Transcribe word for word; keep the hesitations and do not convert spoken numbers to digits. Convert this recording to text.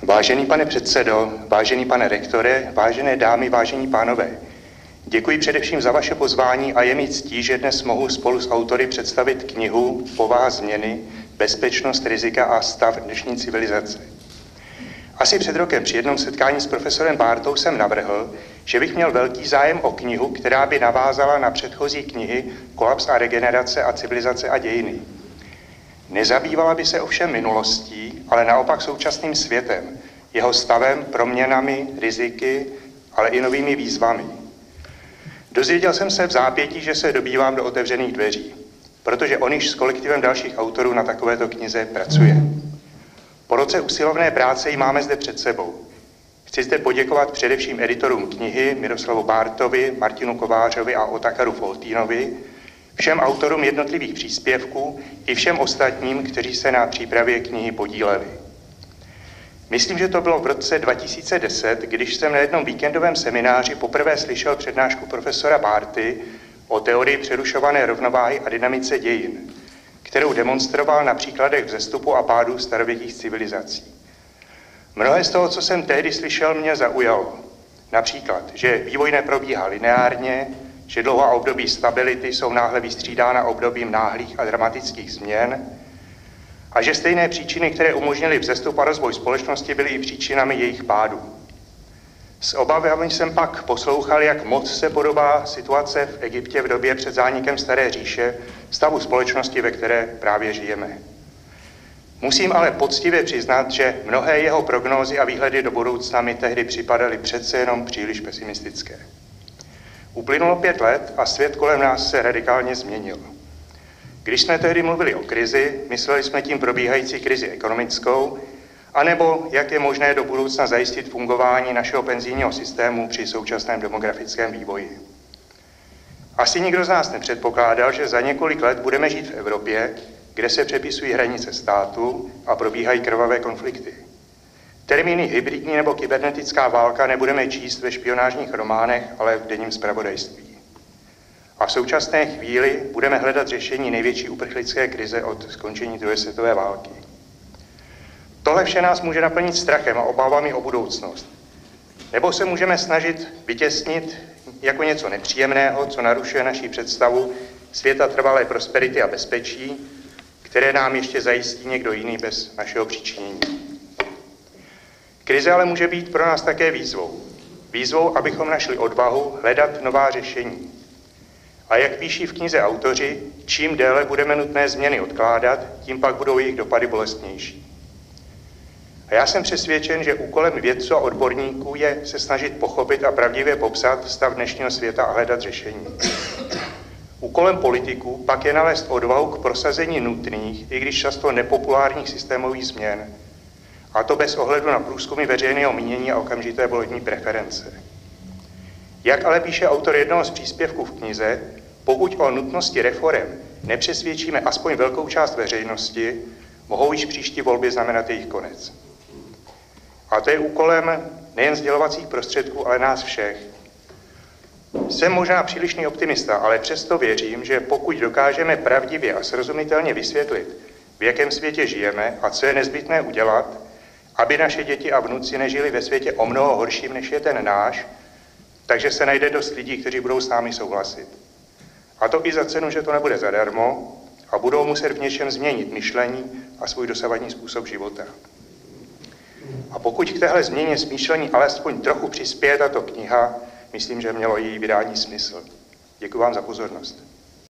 Vážený pane předsedo, vážený pane rektore, vážené dámy, vážení pánové, děkuji především za vaše pozvání a je mi ctí, že dnes mohu spolu s autory představit knihu Povaha změny, bezpečnost, rizika a stav dnešní civilizace. Asi před rokem při jednom setkání s profesorem Bártou jsem navrhl, že bych měl velký zájem o knihu, která by navázala na předchozí knihy Kolaps a regenerace a civilizace a dějiny. Nezabývala by se ovšem minulostí, ale naopak současným světem, jeho stavem, proměnami, riziky, ale i novými výzvami. Dozvěděl jsem se v zápětí, že se dobývám do otevřených dveří, protože on již s kolektivem dalších autorů na takovéto knize pracuje. Po roce usilovné práce ji máme zde před sebou. Chci zde poděkovat především editorům knihy Miroslavu Bártovi, Martinu Kovářovi a Otakaru Foltínovi, všem autorům jednotlivých příspěvků i všem ostatním, kteří se na přípravě knihy podíleli. Myslím, že to bylo v roce dva tisíce deset, když jsem na jednom víkendovém semináři poprvé slyšel přednášku profesora Bárty o teorii přerušované rovnováhy a dynamice dějin, kterou demonstroval na příkladech vzestupu a pádu starověkých civilizací. Mnohé z toho, co jsem tehdy slyšel, mě zaujalo. Například, že vývoj neprobíhá lineárně, že dlouhá období stability jsou náhle vystřídána obdobím náhlých a dramatických změn a že stejné příčiny, které umožnily vzestup a rozvoj společnosti, byly i příčinami jejich pádu. S obavami jsem pak poslouchal, jak moc se podobá situace v Egyptě v době před zánikem Staré říše stavu společnosti, ve které právě žijeme. Musím ale poctivě přiznat, že mnohé jeho prognózy a výhledy do budoucna mi tehdy připadaly přece jenom příliš pesimistické. Uplynulo pět let a svět kolem nás se radikálně změnil. Když jsme tehdy mluvili o krizi, mysleli jsme tím probíhající krizi ekonomickou, anebo jak je možné do budoucna zajistit fungování našeho penzijního systému při současném demografickém vývoji. Asi nikdo z nás nepředpokládal, že za několik let budeme žít v Evropě, kde se přepisují hranice státu a probíhají krvavé konflikty. Termíny hybridní nebo kybernetická válka nebudeme číst ve špionážních románech, ale v denním zpravodajství. A v současné chvíli budeme hledat řešení největší uprchlické krize od skončení druhé světové války. Tohle vše nás může naplnit strachem a obávami o budoucnost. Nebo se můžeme snažit vytěsnit jako něco nepříjemného, co narušuje naši představu světa trvalé prosperity a bezpečí, které nám ještě zajistí někdo jiný bez našeho přičinění. Krize ale může být pro nás také výzvou. Výzvou, abychom našli odvahu hledat nová řešení. A jak píší v knize autoři, čím déle budeme nutné změny odkládat, tím pak budou jejich dopady bolestnější. A já jsem přesvědčen, že úkolem vědců a odborníků je se snažit pochopit a pravdivě popsat stav dnešního světa a hledat řešení. Úkolem politiků pak je nalézt odvahu k prosazení nutných, i když často nepopulárních systémových změn, a to bez ohledu na průzkumy veřejného mínění a okamžité volební preference. Jak ale píše autor jednoho z příspěvků v knize, pokud o nutnosti reforem nepřesvědčíme aspoň velkou část veřejnosti, mohou již příští volby znamenat jejich konec. A to je úkolem nejen sdělovacích prostředků, ale nás všech. Jsem možná přílišný optimista, ale přesto věřím, že pokud dokážeme pravdivě a srozumitelně vysvětlit, v jakém světě žijeme a co je nezbytné udělat, aby naše děti a vnuci nežili ve světě o mnoho horším, než je ten náš, takže se najde dost lidí, kteří budou s námi souhlasit. A to i za cenu, že to nebude zadarmo a budou muset v něčem změnit myšlení a svůj dosavadní způsob života. A pokud k téhle změně smýšlení alespoň trochu přispěje tato kniha, myslím, že mělo její vydání smysl. Děkuji vám za pozornost.